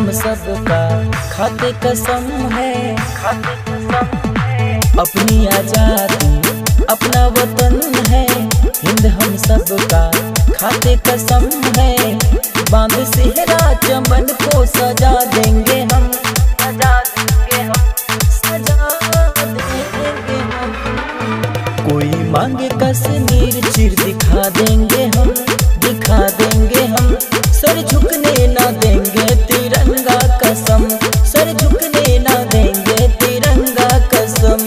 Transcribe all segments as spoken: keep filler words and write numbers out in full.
हम सबका खाते कसम है, खाते कसम है। अपनी आजादी अपना वतन है, हिंद हम सबका खाते कसम है। बांध सेहरा चमन को सजा देंगे हम, सजा देंगे हम, सजा देंगे हम। कोई मांगे कश्मीर चीर दिखा देंगे हम, दिखा देंगे हम। सर झुकने ना देंगे तिरंगा कसम, सर झुकने ना देंगे तिरंगा कसम।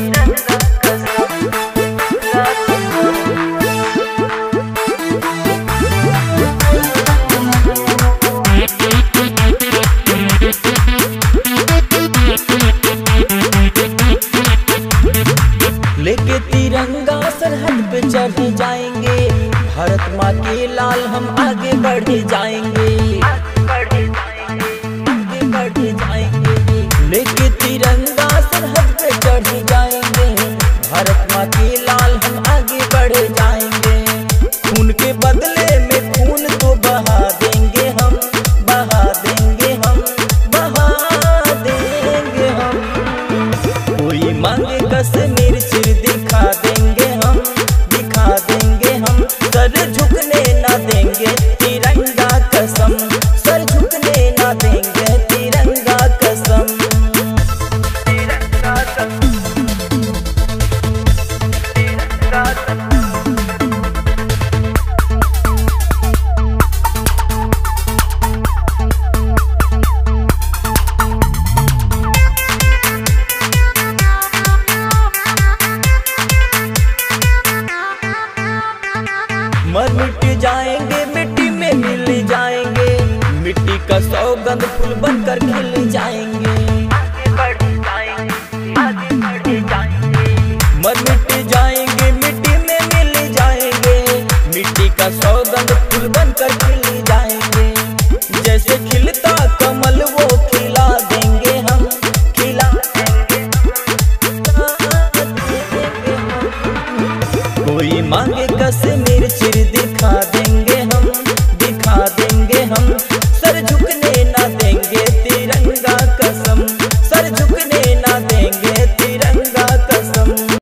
लेके तिरंगा सरहद पे चढ़ जाएंगे, भारत माँ के लाल हम आगे बढ़ जाएंगे, आगे बढ़ जाएंगे। लेके तिरंगा सरहद पे चढ़ जाएंगे, भारत माँ के लाल हम आगे बढ़ जाएंगे। खून के बदले में खून तो बहा देंगे हम, बहा देंगे हम, बहा देंगे हम। कोई मांगे कश्मीर चीर दिखा देंगे हम, दिखा देंगे हम। सर झुकने ना देंगे तिरंगा कसम, सर झुकने ना देंगे तिरंगा कसम। तिरंगा कसम, तिरंगा कसम। मर मिट जाएंगे मिट्टी में मिल जाएंगे, मिट्टी का सौगंध फूल बनकर खिल जाएंगे, आगे बढ़ जाएंगे, आगे बढ़ जाएंगे। मर मिट जाएंगे मिट्टी में मिल जाएंगे, मिट्टी का सौगंध फूल बनकर खिल जाएंगे। जैसे खिलता कमल वो खिला देंगे हम, खिला देंगे हम। कोई मांगे कश्मीर चीर